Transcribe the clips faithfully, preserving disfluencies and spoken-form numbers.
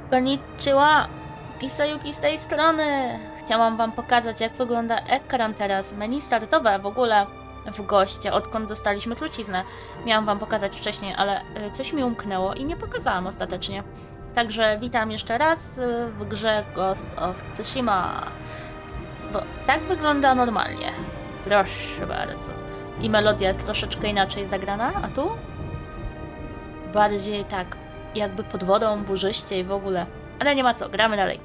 Konnichiwa! Isayuki z tej strony! Chciałam wam pokazać, jak wygląda ekran teraz, menu startowe w ogóle w goście, odkąd dostaliśmy truciznę. Miałam wam pokazać wcześniej, ale coś mi umknęło i nie pokazałam ostatecznie. Także witam jeszcze raz w grze Ghost of Tsushima. Bo tak wygląda normalnie. Proszę bardzo. I melodia jest troszeczkę inaczej zagrana, a tu? Bardziej tak, jakby pod wodą, burzyście i w ogóle. Ale nie ma co, gramy dalej.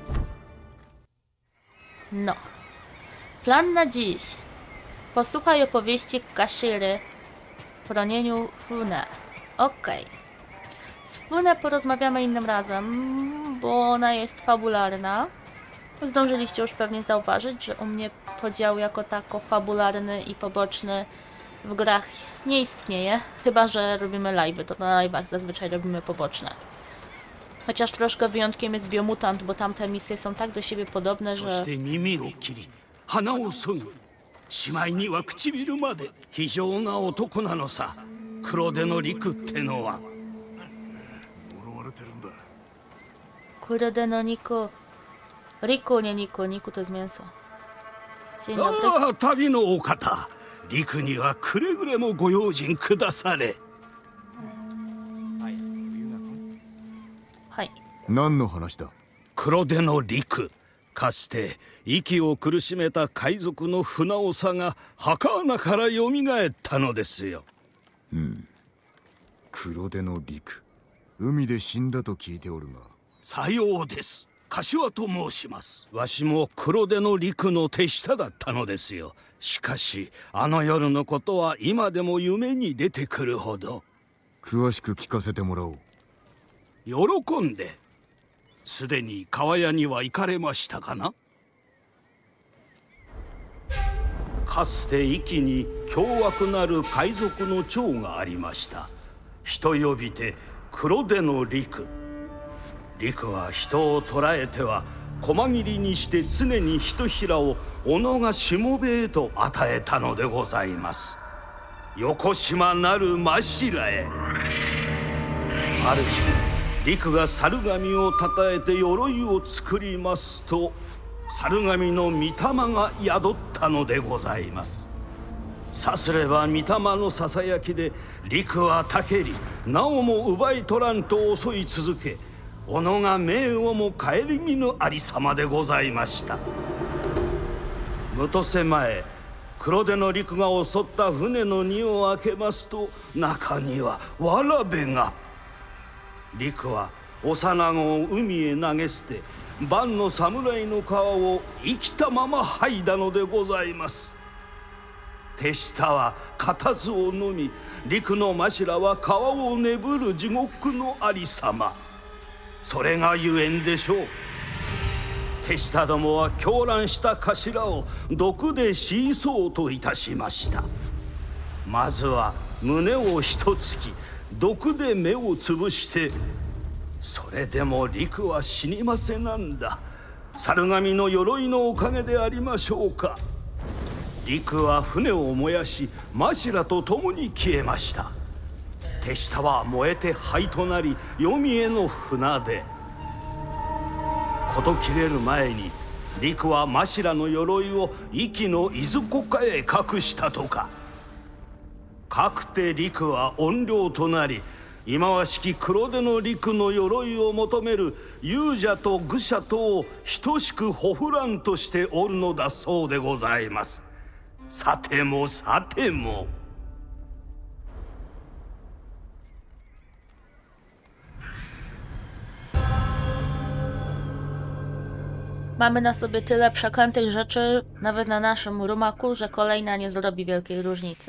No. Plan na dziś. Posłuchaj opowieści Kashiry w ronieniu Fune. Okej. Okay. Z Fune porozmawiamy innym razem, bo ona jest fabularna. Zdążyliście już pewnie zauważyć, że u mnie podział jako tako fabularny i poboczny w grach nie istnieje. Chyba że robimy live'y, to na live'ach zazwyczaj robimy poboczne. Chociaż troszkę wyjątkiem jest Biomutant, bo tamte misje są tak do siebie podobne, że... Kurode no Niku. Riku, nie Niku. Niku to jest mięso. Dzień dobry. A, tabi no okata. Riku ni wa kuregure mo goyoujin kudasare. Hej. 何の話だ? 黒手の陸。かつて息を苦しめた海賊の船長が墓穴からよみがえったのですよ。 うん。黒手の陸。海で死んだと聞いておるが。 さようです。柏と申します。わしも黒手の陸の手下だったのですよ。しかしあの夜のことは今でも夢に出てくるほど。 詳しく聞かせてもらおう。 喜んで。すでに川屋には行かれましたかな。かつて壱岐に凶悪なる海賊の長がありました。人呼びて黒手の陸。陸は人を捕らえては細切りにして常にひとひらを己がしもべえと与えたのでございます。横島なる真白へ。ある日陸が猿神をたたえて鎧を作りますと猿神の御霊が宿ったのでございます。さすれば御霊のささやきで陸はたけりなおも奪い取らんと襲い続け己が命をも顧みぬありさまでございました。むとせ前黒手の陸が襲った船の荷を開けますと中にはわらべが。陸は幼子を海へ投げ捨て万の侍の皮を生きたまま剥いだのでございます。手下は固唾を飲み陸の頭は皮を眠る地獄のありさま。それがゆえんでしょう。手下どもは狂乱した頭を毒で死そうといたしました。まずは胸を一突き毒で目をつぶしてそれでも陸は死にませなんだ。猿神の鎧のおかげでありましょうか。陸は船を燃やし真白と共に消えました。手下は燃えて灰となり黄泉への船で事切れる前に陸は真白の鎧を壱岐の伊豆湖下へ隠したとか。かくて陸は怨霊となり忌まわしき黒手の陸の鎧を求める勇者と愚者とを等しくほふらんとしておるのだそうでございます。さてもさても。 Mamy na sobie tyle przeklętych rzeczy, nawet na naszym rumaku, że kolejna nie zrobi wielkiej różnicy.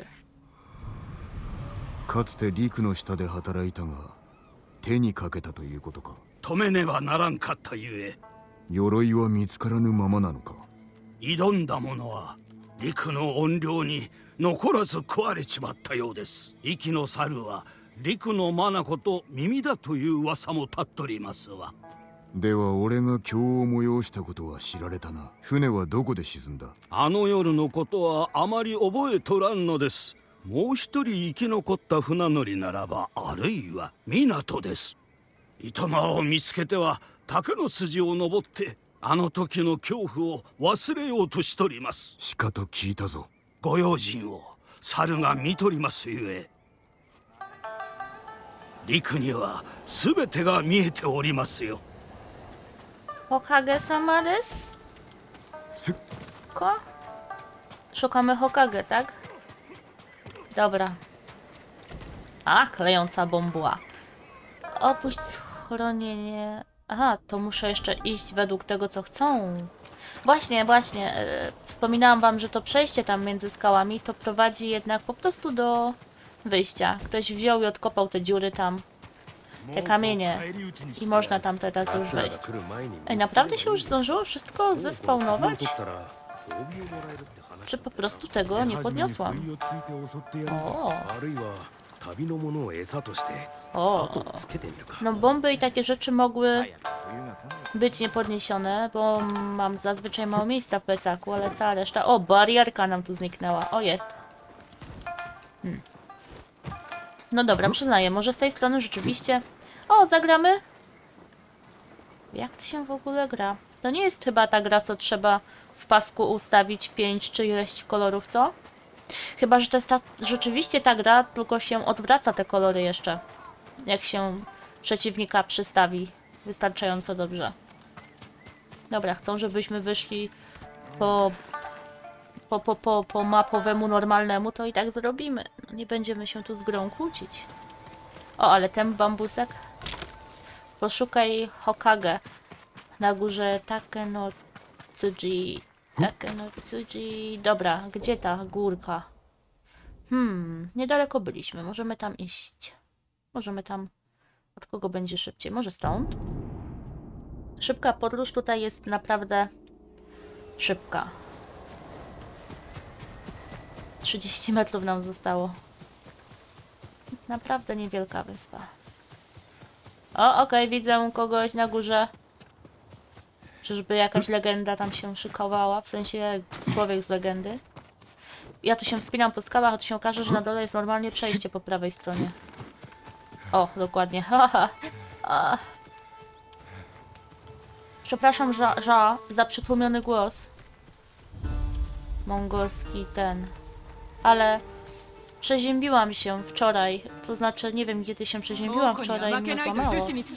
かつて陸の下で働いたが手にかけたということか。 止めねばならんかったゆえ。 鎧は見つからぬままなのか。 挑んだ者は陸の怨霊に残らず食われちまったようです。壱岐の猿は陸の眼と耳だという噂も立っとりますわ。 では俺が今日を催したことは知られたな。船はどこで沈んだ？あの夜のことはあまり覚えとらんのです。もう一人生き残った船乗りならばあるいは港です。糸間を見つけては竹の筋を登ってあの時の恐怖を忘れようとしとります。 しかと聞いたぞ。 ご用心を猿が見とりますゆえ、陸には全てが見えておりますよ。 Hokage sama desu? せ Ko? Szukamy Hokage, tak? Dobra. A, klejąca bombuła. Opuść schronienie. Aha, to muszę jeszcze iść według tego, co chcą. Właśnie, właśnie. E, wspominałam wam, że to przejście tam między skałami to prowadzi jednak po prostu do wyjścia. Ktoś wziął i odkopał te dziury tam. Te kamienie. I można tam teraz już wejść. Ej, naprawdę się już zdążyło wszystko zespawnować? Czy po prostu tego nie podniosłam? O. O. No bomby i takie rzeczy mogły być niepodniesione, bo mam zazwyczaj mało miejsca w plecaku, ale cała reszta... O, barierka nam tu zniknęła. O, jest. Hmm. No dobra, przyznaję, może z tej strony rzeczywiście... O, zagramy? Jak to się w ogóle gra? To nie jest chyba ta gra, co trzeba w pasku ustawić pięć czy ileś kolorów, co? Chyba, że to jest ta, rzeczywiście ta gra, tylko się odwraca te kolory jeszcze. Jak się przeciwnika przystawi wystarczająco dobrze. Dobra, chcą, żebyśmy wyszli po, po, po, po, po mapowemu normalnemu, to i tak zrobimy. Nie będziemy się tu z grą kłócić. O, ale ten bambusek. Poszukaj Hokage. Na górze Take no Tsuji. Take no Tsuji. Dobra, gdzie ta górka? Hmm, niedaleko byliśmy. Możemy tam iść. Możemy tam... Od kogo będzie szybciej? Może stąd? Szybka podróż tutaj jest naprawdę szybka. trzydzieści metrów nam zostało. Naprawdę niewielka wyspa. O, okej, okay, widzę kogoś na górze. Czyżby jakaś legenda tam się szykowała? W sensie człowiek z legendy. Ja tu się wspinam po skałach, a tu się okaże, że na dole jest normalnie przejście po prawej stronie. O, dokładnie. Przepraszam za, za, za przytłumiony głos. Mongolski ten. Ale przeziębiłam się wczoraj. To znaczy, nie wiem kiedy się przeziębiłam wczoraj i mnie złamało.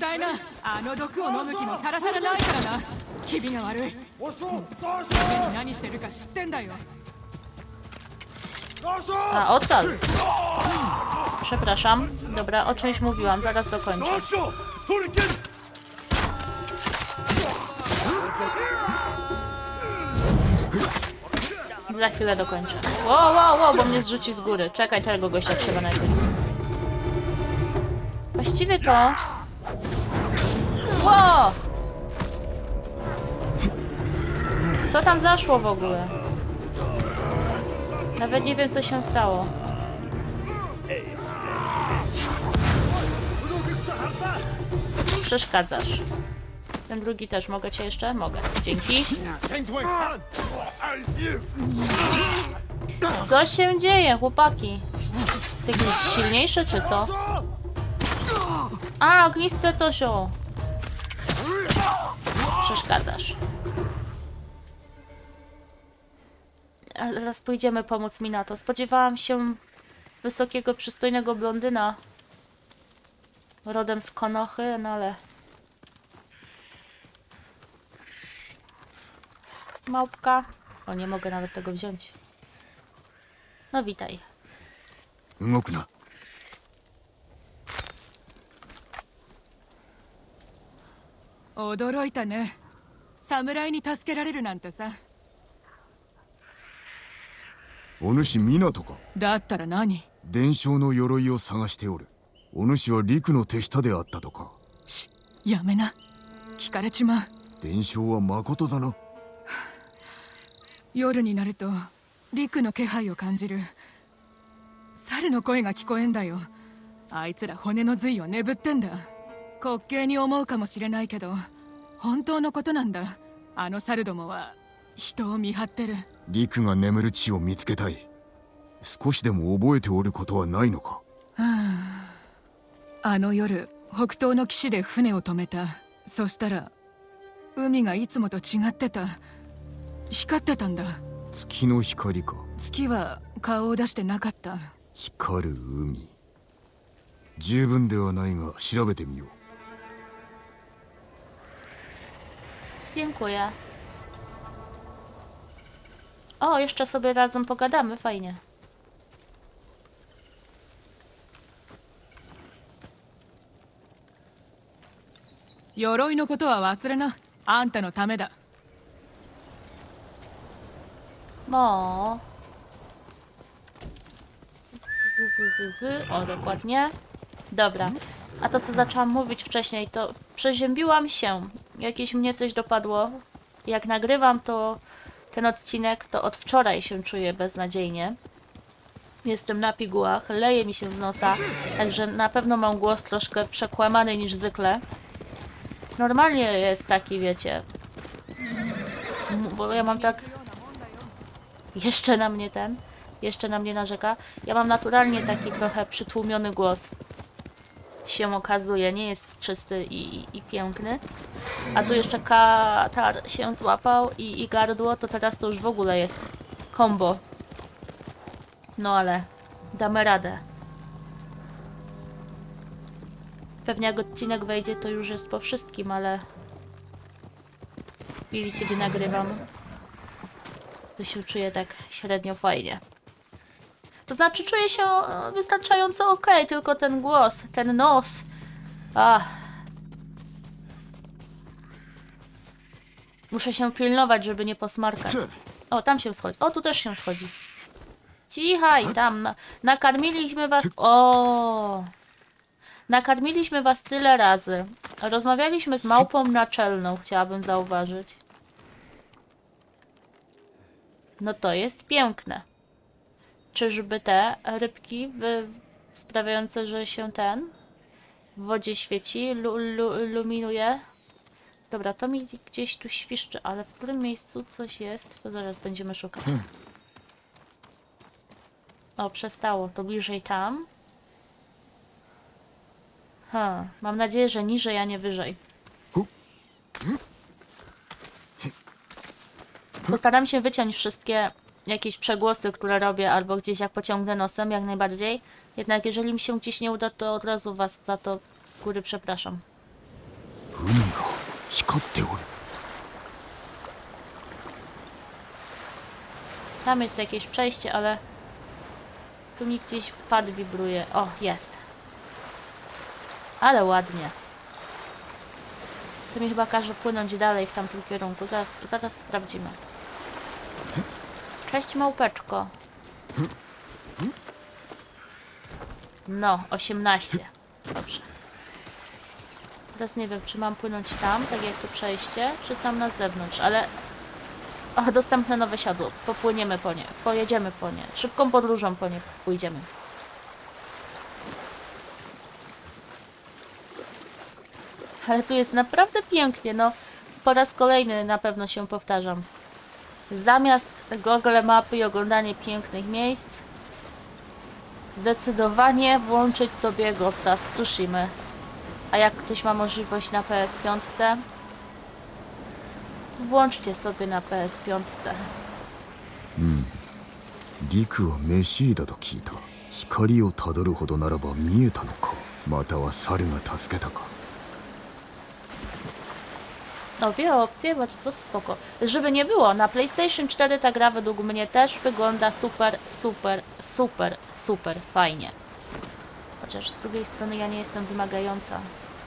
A, ocal. Przepraszam. Dobra, o czymś mówiłam. Zaraz dokończę. Za chwilę dokończę. Wow, wow, wow, bo mnie zrzuci z góry. Czekaj, tego gościa trzeba najpierw. Właściwie to... Wow! Co tam zaszło w ogóle? Nawet nie wiem, co się stało. Przeszkadzasz. Ten drugi też. Mogę cię jeszcze? Mogę. Dzięki. Co się dzieje, chłopaki? Jest jakiś silniejszy, czy co? A, ogniste Tosio. Przeszkadzasz. A teraz pójdziemy pomóc Minato. Spodziewałam się wysokiego, przystojnego blondyna. Rodem z Konochy, no ale... Małpka. O, nie mogę nawet tego wziąć. No witaj. 動くな。 驚いたね。侍に助けられるなんてさ。 お主湊か。 だったら何？ 伝承の鎧を探しておる。お主は陸の手下であったとか。 し、やめな。聞かれちまう。 伝承はまことだな。 夜になると陸の気配を感じる。猿の声が聞こえんだよ。あいつら骨の髄を眠ってんだ。滑稽に思うかもしれないけど本当のことなんだ。あの猿どもは人を見張ってる。 陸が眠る地を見つけたい。少しでも覚えておることはないのか。 はあ、あの夜北東の岸で船を止めた。そしたら海がいつもと違ってた。光ってたんだ。 月の光か。 月は顔を出してなかった。 光る海。十分ではないが調べてみよう。 Dziękuję. O, jeszcze sobie razem pogadamy, fajnie. Yoroi no koto wa wasure na. Anta no tame da. No. Z, z, z, z. O, dokładnie. Dobra. A to, co zaczęłam mówić wcześniej, to przeziębiłam się. Jakieś mnie coś dopadło. Jak nagrywam to ten odcinek, to od wczoraj się czuję beznadziejnie. Jestem na pigułach, leje mi się z nosa, także na pewno mam głos troszkę przekłamany niż zwykle. Normalnie jest taki, wiecie. Bo ja mam tak... Jeszcze na mnie ten... Jeszcze na mnie narzeka. Ja mam naturalnie taki trochę przytłumiony głos. Się okazuje, nie jest czysty i, i, i piękny. A tu jeszcze katar się złapał i, i gardło, to teraz to już w ogóle jest combo. No ale damy radę. Pewnie jak odcinek wejdzie, to już jest po wszystkim, ale w chwili, kiedy nagrywam, to się czuję tak średnio fajnie. To znaczy, czuję się wystarczająco ok, tylko ten głos, ten nos. Ach. Muszę się pilnować, żeby nie posmarkać. O, tam się schodzi. O, tu też się schodzi. Cichaj, tam. Na, nakarmiliśmy was... O. Nakarmiliśmy was tyle razy. Rozmawialiśmy z małpą naczelną, chciałabym zauważyć. No to jest piękne. Czyżby te rybki wy... sprawiające, że się ten w wodzie świeci, lu, lu, luminuje? Dobra, to mi gdzieś tu świszczy, ale w którym miejscu coś jest, to zaraz będziemy szukać. O, przestało. To bliżej tam. Ha, mam nadzieję, że niżej, a nie wyżej. Postaram się wyciąć wszystkie jakieś przegłosy, które robię, albo gdzieś jak pociągnę nosem, jak najbardziej. Jednak jeżeli mi się gdzieś nie uda, to od razu was za to z góry przepraszam. Tam jest jakieś przejście, ale tu mi gdzieś pad wibruje. O, jest. Ale ładnie. To mi chyba każe płynąć dalej w tamtym kierunku. Zaraz, zaraz sprawdzimy. Cześć, małpeczko. No, osiemnaście. Dobrze. Teraz nie wiem, czy mam płynąć tam, tak jak to przejście, czy tam na zewnątrz, ale... O, dostępne nowe siodło. Popłyniemy po nie. Pojedziemy po nie. Szybką podróżą po nie pójdziemy. Ale tu jest naprawdę pięknie, no. Po raz kolejny na pewno się powtarzam. Zamiast Google Mapy i oglądanie pięknych miejsc, zdecydowanie włączyć sobie Ghosta z Tsushimy. A jak ktoś ma możliwość na P S pięć, to włączcie sobie na P S pięć. Hmm. Riku wa Meshii da to kiita. Hikari o tadoru hodo naraba mieta no ka. Mata wa saru ga tasuketa ka. Obie opcje bardzo spoko. Żeby nie było, na PlayStation cztery ta gra według mnie też wygląda super, super, super, super fajnie. Chociaż z drugiej strony ja nie jestem wymagająca.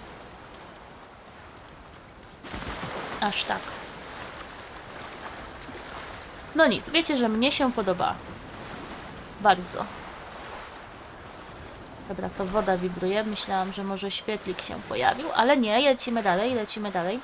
Aż tak. No nic, wiecie, że mnie się podoba. Bardzo. Dobra, to woda wibruje. Myślałam, że może świetlik się pojawił, ale nie, lecimy dalej, lecimy dalej.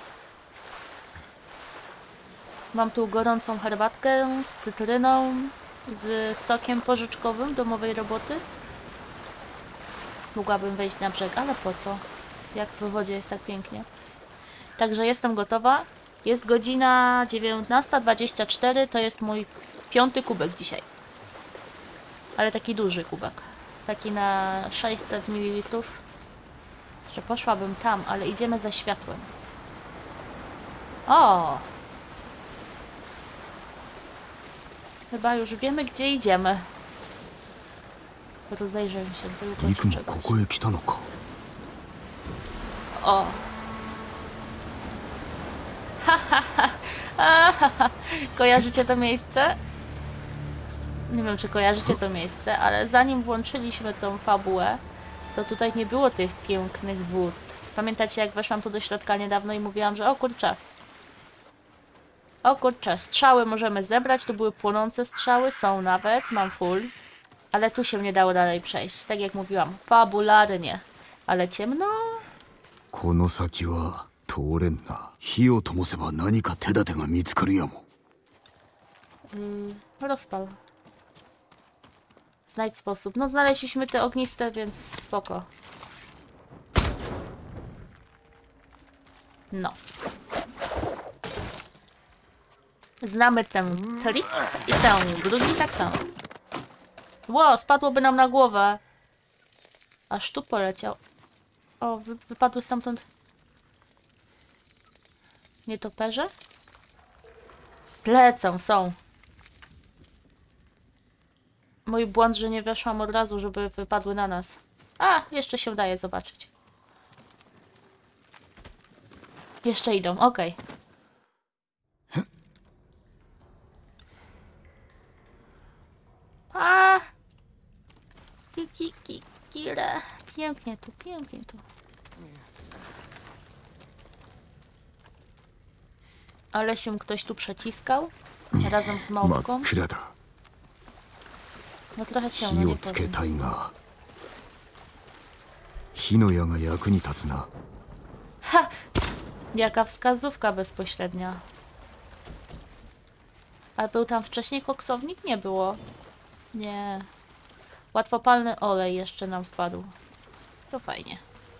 Mam tu gorącą herbatkę z cytryną, z sokiem porzeczkowym domowej roboty. Mogłabym wejść na brzeg, ale po co? Jak w wodzie jest tak pięknie. Także jestem gotowa. Jest godzina dziewiętnasta dwadzieścia cztery, to jest mój piąty kubek dzisiaj. Ale taki duży kubek. Taki na sześćset mililitrów. Że poszłabym tam, ale idziemy za światłem. O! Chyba już wiemy, gdzie idziemy. Rozejrzę się tylko, リ czy クも czegoś. ここへ来たのか。 O! Ha, ha, ha. A, ha, ha. Kojarzycie to miejsce? Nie wiem, czy kojarzycie to miejsce, ale zanim włączyliśmy tą fabułę, to tutaj nie było tych pięknych wód. Pamiętacie, jak weszłam tu do środka niedawno i mówiłam, że o kurczę, o kurczę, strzały możemy zebrać, tu były płonące strzały, są nawet, mam full, ale tu się nie dało dalej przejść, tak jak mówiłam, fabularnie, ale ciemno? この先は通れんな。火を灯せば何か手立てが見つかるやも。 Yy, rozpal. Znajdź sposób. No znaleźliśmy te ogniste, więc spoko. No. Znamy ten trik i ten drugi tak samo. Ło, spadłoby nam na głowę. Aż tu poleciał. O, wy wypadły stamtąd nietoperze? Lecą, są. Mój błąd, że nie weszłam od razu, żeby wypadły na nas. A, jeszcze się udaje zobaczyć. Jeszcze idą, okej. A! Ki, ki, ki, kile. Pięknie tu, pięknie tu. Ale się ktoś tu przeciskał? Razem z 真っ małpką? 暗だ。 No trochę ciemno, 火 nie をつけ powiem. たいが。火の矢が役に立つな。 Ha! Jaka wskazówka bezpośrednia. Ale był tam wcześniej koksownik? Nie było. Nie. Łatwopalny olej jeszcze nam wpadł. To fajnie.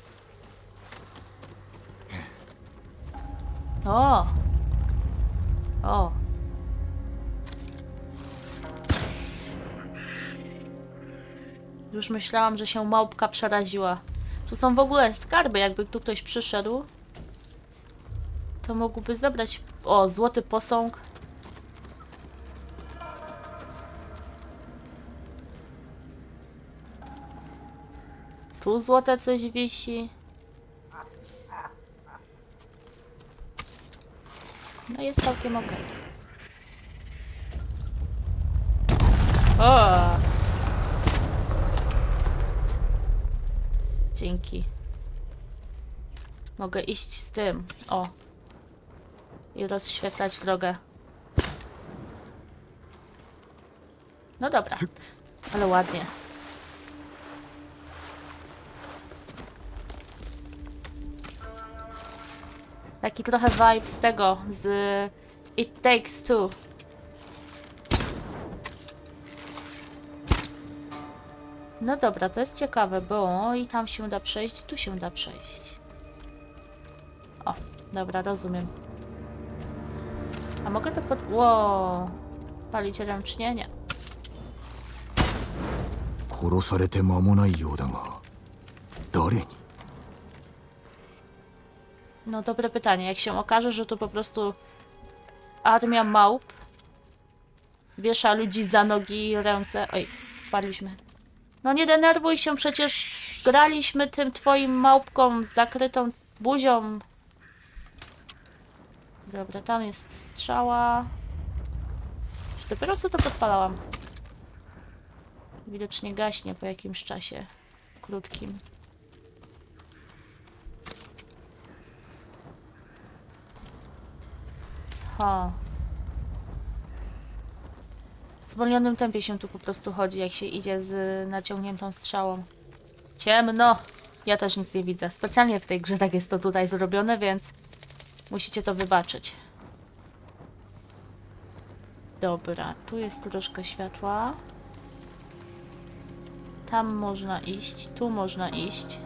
O! O! Już myślałam, że się małpka przeraziła. Tu są w ogóle skarby, jakby tu ktoś przyszedł. To mógłby zabrać... O, złoty posąg. Tu złote coś wisi. No jest całkiem ok. O! Dzięki. Mogę iść z tym. O. I rozświetlać drogę. No dobra. Ale ładnie. Taki trochę vibe z tego, z It Takes Two. No dobra, to jest ciekawe, bo i tam się da przejść, i tu się da przejść. O, dobra, rozumiem. A mogę to pod... Wow. Palić ręcznie? Nie. 殺されて間もないようだが、誰に？ No dobre pytanie. Jak się okaże, że to po prostu armia małp wiesza ludzi za nogi i ręce... Oj, wpadliśmy. No nie denerwuj się, przecież graliśmy tym twoim małpką z zakrytą buzią. Dobra, tam jest strzała. Dopiero co to podpalałam. Widocznie gaśnie po jakimś czasie krótkim. Ha. W zwolnionym tempie się tu po prostu chodzi, jak się idzie z naciągniętą strzałą. Ciemno! Ja też nic nie widzę. Specjalnie w tej grze tak jest to tutaj zrobione, więc musicie to wybaczyć. Dobra, tu jest troszkę światła. Tam można iść, tu można iść.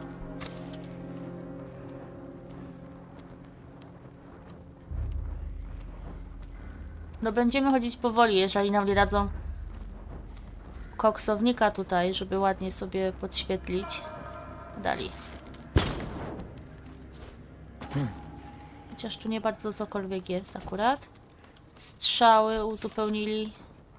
No będziemy chodzić powoli, jeżeli nam nie dadzą koksownika tutaj, żeby ładnie sobie podświetlić. Dali. Chociaż tu nie bardzo cokolwiek jest akurat. Strzały uzupełnili.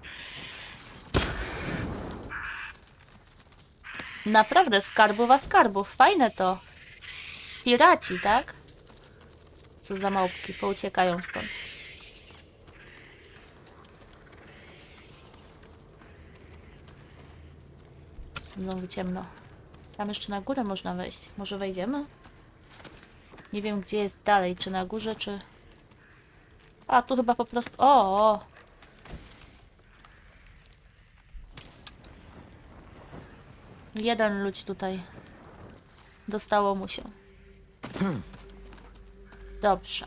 Naprawdę skarbowa skarbów. Fajne to. Piraci, tak? Co za małpki. Pouciekają stąd. Znowu ciemno. Tam jeszcze na górę można wejść. Może wejdziemy? Nie wiem, gdzie jest dalej. Czy na górze, czy... A, tu chyba po prostu... O! o. Jeden ludź tutaj. Dostało mu się. Dobrze.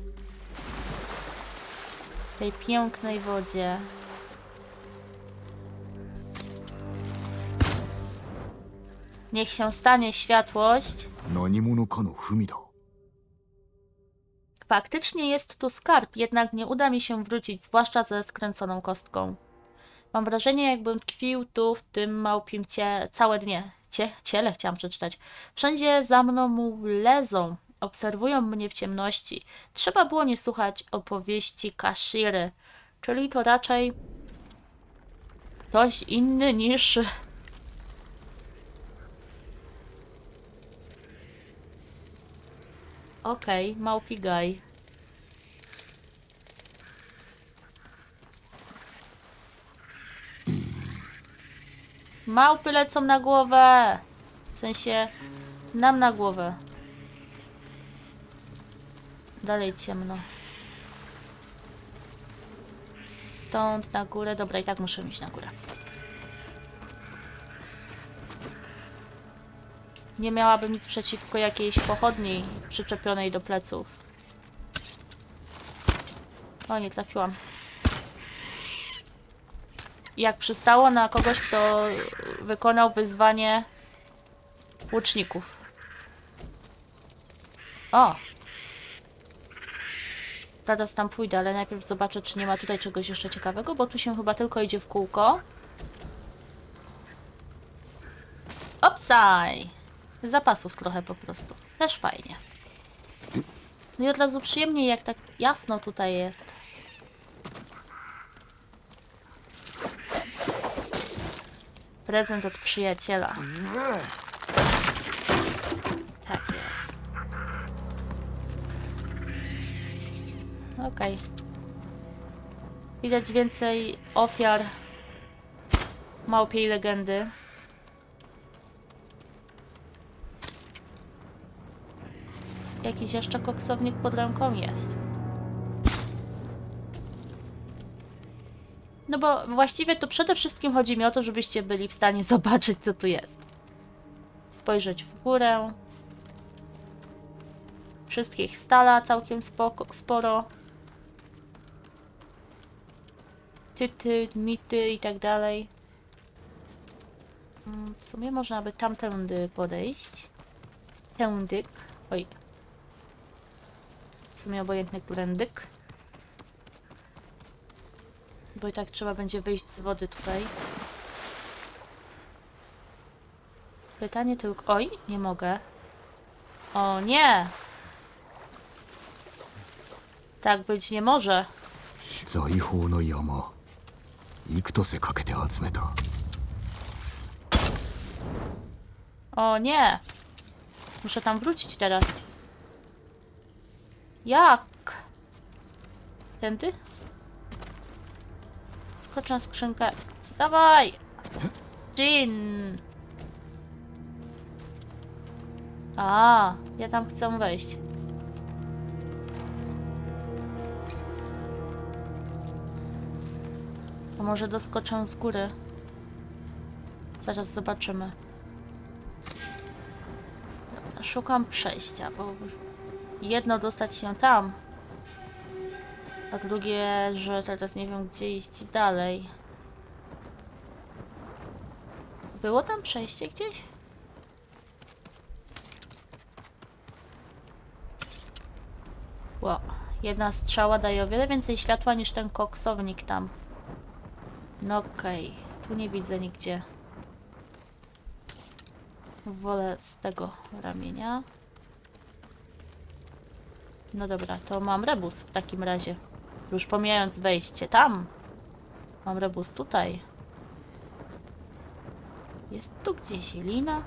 W tej pięknej wodzie. Niech się stanie światłość. 何者かの文だ。 Faktycznie jest tu skarb, jednak nie uda mi się wrócić, zwłaszcza ze skręconą kostką. Mam wrażenie, jakbym tkwił tu w tym małpim cie... całe dnie. Cie... Ciele chciałam przeczytać. Wszędzie za mną mu lezą. Obserwują mnie w ciemności. Trzeba było nie słuchać opowieści Kashiry. Czyli to raczej ktoś inny niż... Okej, okay, małpi gaj. Małpy lecą na głowę. W sensie nam na głowę. Dalej ciemno. Stąd na górę. Dobra, i tak muszę iść na górę. Nie miałabym nic przeciwko jakiejś pochodni przyczepionej do pleców. O, nie trafiłam. Jak przystało na kogoś, kto wykonał wyzwanie łuczników. O! Zaraz tam pójdę, ale najpierw zobaczę, czy nie ma tutaj czegoś jeszcze ciekawego, bo tu się chyba tylko idzie w kółko. Opsaj! Zapasów trochę po prostu. Też fajnie. No i od razu przyjemniej, jak tak jasno tutaj jest. Prezent od przyjaciela. Tak jest. Okej. Okay. Widać więcej ofiar małpiej legendy. Jakiś jeszcze koksownik pod ręką jest. No bo właściwie to przede wszystkim chodzi mi o to, żebyście byli w stanie zobaczyć, co tu jest. Spojrzeć w górę. Wszystkich stala całkiem spoko, sporo. Tyty, mity i tak dalej. W sumie można by tamtędy podejść. Tędyk. Oj. W sumie obojętny którędyk. Bo i tak trzeba będzie wyjść z wody tutaj. Pytanie tylko... Oj, nie mogę. O nie! Tak być nie może. 財宝の山。幾とせかけて集めた。 O nie! Muszę tam wrócić teraz. Jak? Tędy? Skocz na skrzynkę. Dawaj! Jin! A, ja tam chcę wejść. A może doskoczę z góry? Zaraz zobaczymy. Dobra, szukam przejścia, bo jedno dostać się tam, a drugie, że teraz nie wiem, gdzie iść dalej. Było tam przejście gdzieś? Wow. Jedna strzała daje o wiele więcej światła niż ten koksownik tam. No okej. Okay. Tu nie widzę nigdzie. Wolę z tego ramienia. No dobra, to mam rebus w takim razie. Już pomijając wejście tam. Mam rebus tutaj. Jest tu gdzieś lina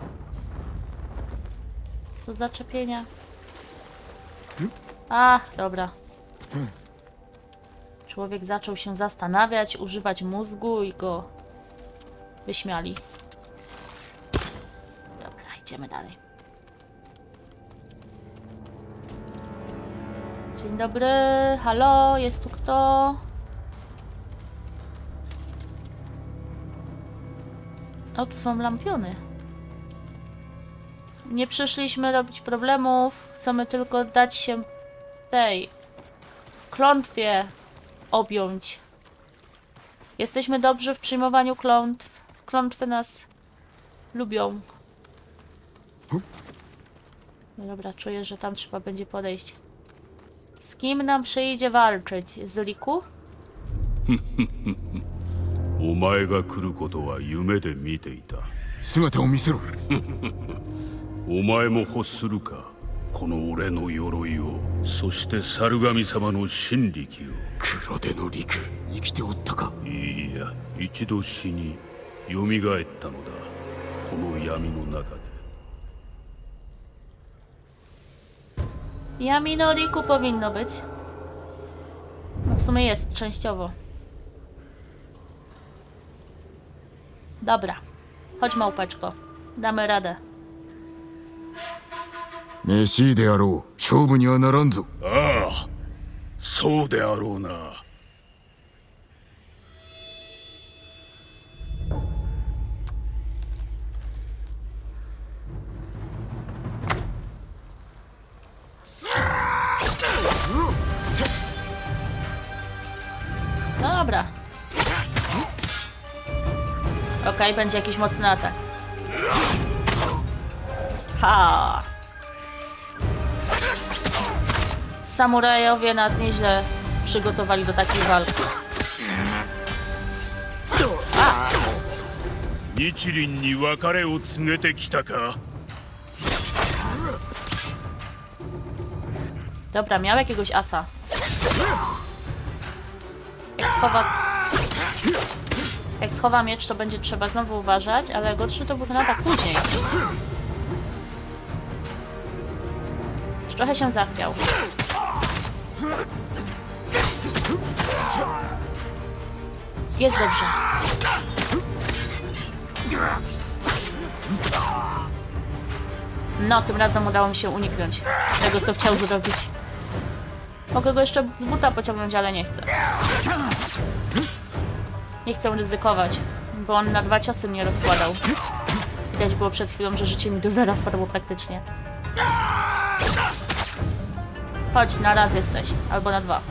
do zaczepienia. A, dobra. Człowiek zaczął się zastanawiać, używać mózgu i go wyśmiali. Dobra, idziemy dalej. Dzień dobry, halo, jest tu kto? O, tu są lampiony. Nie przyszliśmy robić problemów, chcemy tylko dać się tej klątwie objąć. Jesteśmy dobrzy w przyjmowaniu klątw. Klątwy nas lubią. No dobra, czuję, że tam trzeba będzie podejść. Z kim nam przyjdzie walczyć? Z Riku? お前が来ることは夢で見ていた。 姿を見せろ。 お前も欲するか、この俺の鎧を、そして猿神様の神力を。 黒手の陸、生きておったか。 いいや、一度死に蘇ったのだ、この闇の中で。 Yami no Riku powinno być. No w sumie jest, częściowo. Dobra. Chodź, małpeczko. Damy radę. めしいであろう。勝負にはならんぞ。 ああ、そうであろうな。 Dobra. Okej, okay, będzie jakiś mocny atak. Ha! Samurajowie nas nieźle przygotowali do takiej walki. A! 日輪に別れを告げてきたか。 Dobra, miał jakiegoś asa. Jak schowa... Jak schowa miecz, to będzie trzeba znowu uważać, ale gorszy to był ten atak później. Trochę się zachwiał. Jest dobrze. No, tym razem udało mi się uniknąć tego, co chciał zrobić. Mogę go jeszcze z buta pociągnąć, ale nie chcę. Nie chcę ryzykować, bo on na dwa ciosy mnie rozkładał. Widać było przed chwilą, że życie mi do zera spadło praktycznie. Chodź, na raz jesteś. Albo na dwa.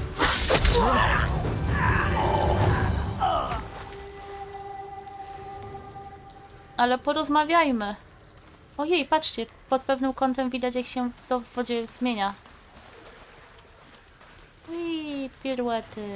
Ale porozmawiajmy. Ojej, patrzcie, pod pewnym kątem widać, jak się to w wodzie zmienia. I piruety.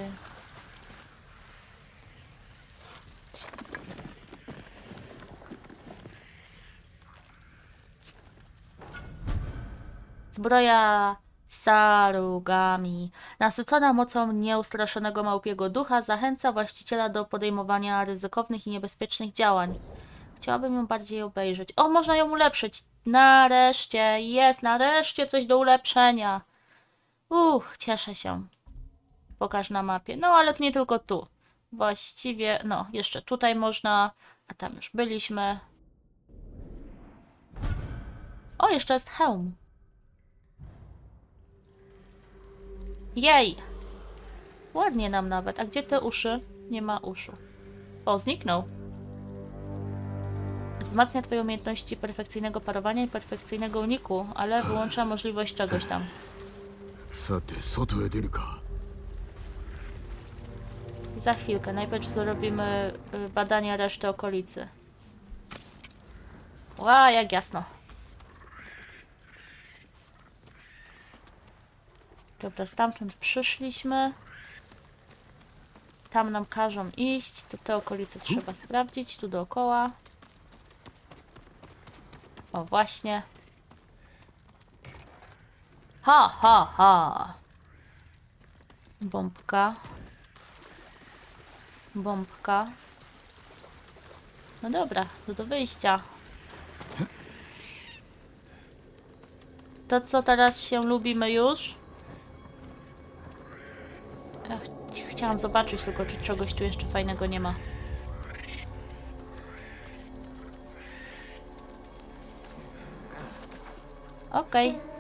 Zbroja Sarugami, nasycona mocą nieustraszonego małpiego ducha, zachęca właściciela do podejmowania ryzykownych i niebezpiecznych działań. Chciałabym ją bardziej obejrzeć. O, można ją ulepszyć. Nareszcie, jest, nareszcie coś do ulepszenia. Uch, cieszę się. Pokaż na mapie. No, ale to nie tylko tu. Właściwie, no, jeszcze tutaj można, a tam już byliśmy. O, jeszcze jest hełm. Jej! Ładnie nam nawet. A gdzie te uszy? Nie ma uszu. O, zniknął. Wzmacnia twoje umiejętności perfekcyjnego parowania i perfekcyjnego uniku, ale wyłącza możliwość czegoś tam. Za chwilkę. Najpierw zrobimy badania reszty okolicy. Ła, jak jasno. Dobra, stamtąd przyszliśmy. Tam nam każą iść. To te okolice trzeba sprawdzić. Tu dookoła. O, właśnie. Ha, ha, ha. Bombka. Bombka. No dobra, to do wyjścia. To co teraz się lubimy już? Ja ch chciałam zobaczyć tylko, czy czegoś tu jeszcze fajnego nie ma. Okej. Okay.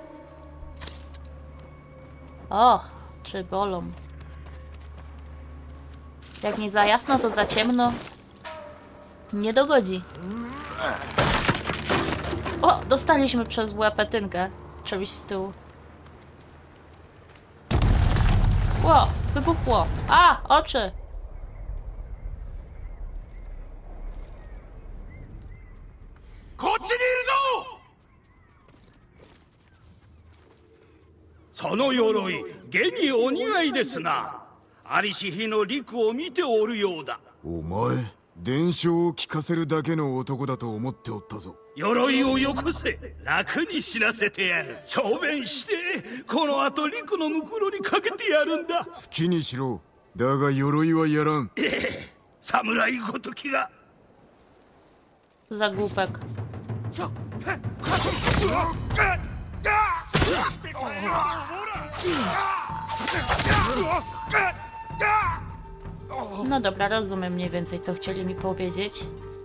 O, czy bolą. Jak nie za jasno, to za ciemno. Nie dogodzi. O, dostaliśmy przez łapetynkę. Czegoś z tyłu. Ło, wybuchło. A, oczy. その鎧、現にお似合いですな。ありし日の陸を見ておるようだ。 お前伝承を聞かせるだけの男だと思っておったぞ。 鎧をよこせ、楽に死なせてやる。小便してこの後陸の袋にかけてやるんだ。 好きにしろ。だが鎧はやらん。 侍ごときが。 Zagłupek. No dobra, rozumiem mniej więcej, co chcieli mi powiedzieć.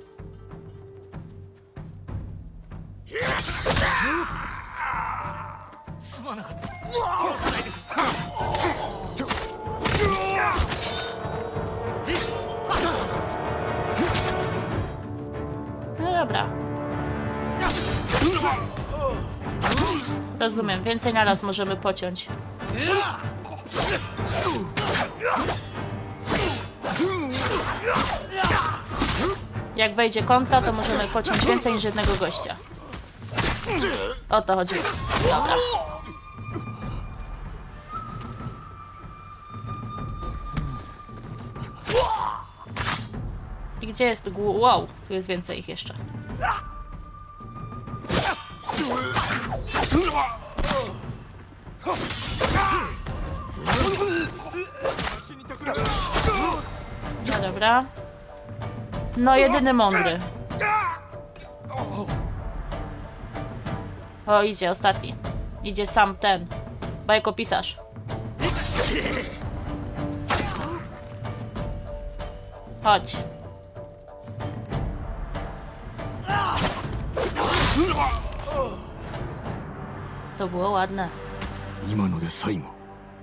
No dobra. Rozumiem, więcej naraz możemy pociąć. Jak wejdzie kontra, to możemy pociąć więcej niż jednego gościa. O to chodziło. Dobra. I gdzie jest głu... Wow, tu jest więcej ich jeszcze. No dobra. No jedyny mądry. O, idzie ostatni. Idzie sam ten bajkopisarz. Chodź. To było ładne. 今ので最後。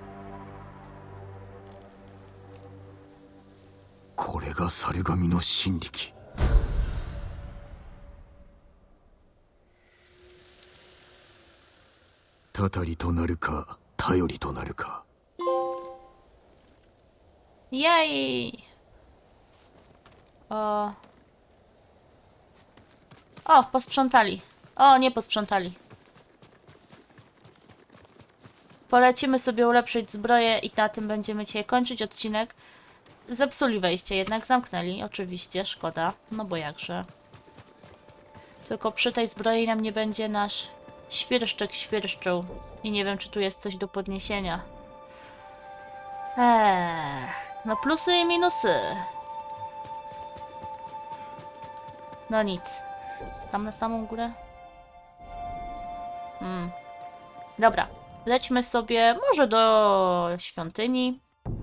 これが猿神の神力。たたりとなるか頼りとなるか。 Jej! O. O, posprzątali. O, nie posprzątali. Polecimy sobie ulepszyć zbroję i na tym będziemy dzisiaj kończyć odcinek. Zepsuli wejście, jednak zamknęli. Oczywiście, szkoda. No bo jakże. Tylko przy tej zbroi nam nie będzie nasz świerszczyk świerszczył. I nie wiem, czy tu jest coś do podniesienia. Eee, no plusy i minusy. No nic. Tam na samą górę? Hmm. Dobra. Lećmy sobie może do świątyni.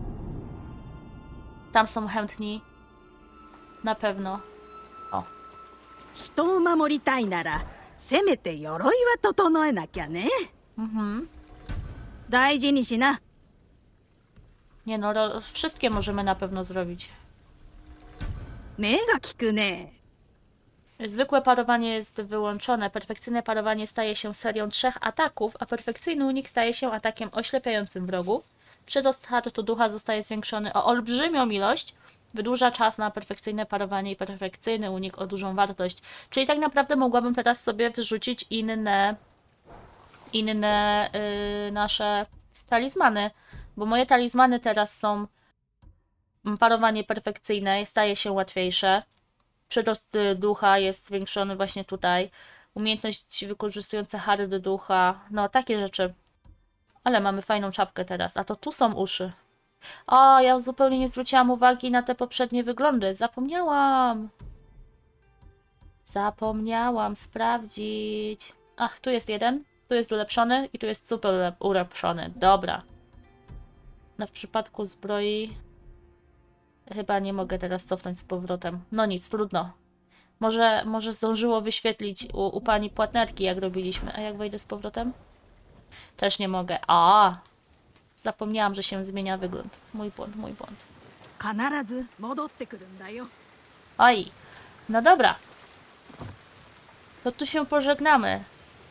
Tam są chętni. Na pewno. O. 人を守りたいならせめて鎧は整えなきゃね。 Mhm. 大事にしな。 Nie no, ro- wszystkie możemy na pewno zrobić. 目が利くね。 Zwykłe parowanie jest wyłączone. Perfekcyjne parowanie staje się serią trzech ataków, a perfekcyjny unik staje się atakiem oślepiającym wrogów. Przyrost hartu ducha zostaje zwiększony o olbrzymią ilość. Wydłuża czas na perfekcyjne parowanie i perfekcyjny unik o dużą wartość. Czyli tak naprawdę mogłabym teraz sobie wyrzucić inne inne yy, nasze talizmany. Bo moje talizmany teraz są parowanie perfekcyjne, staje się łatwiejsze. Przyrost ducha jest zwiększony właśnie tutaj. Umiejętność wykorzystująca hard ducha. No, takie rzeczy. Ale mamy fajną czapkę teraz. A to tu są uszy. O, ja zupełnie nie zwróciłam uwagi na te poprzednie wyglądy. Zapomniałam. Zapomniałam sprawdzić. Ach, tu jest jeden. Tu jest ulepszony i tu jest super ulepszony. Dobra. No w przypadku zbroi chyba nie mogę teraz cofnąć z powrotem. No nic, trudno. Może, może zdążyło wyświetlić u, u pani płatnerki, jak robiliśmy. A jak wejdę z powrotem? Też nie mogę. A, zapomniałam, że się zmienia wygląd. Mój błąd, mój błąd. 必ず戻ってくるんだよ。 Oj, no dobra. To tu się pożegnamy.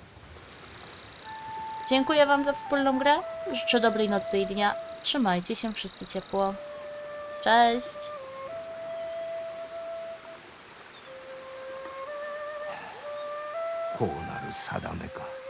Dziękuję wam za wspólną grę. Życzę dobrej nocy i dnia. Trzymajcie się wszyscy ciepło. Cześć! こうなる定めか。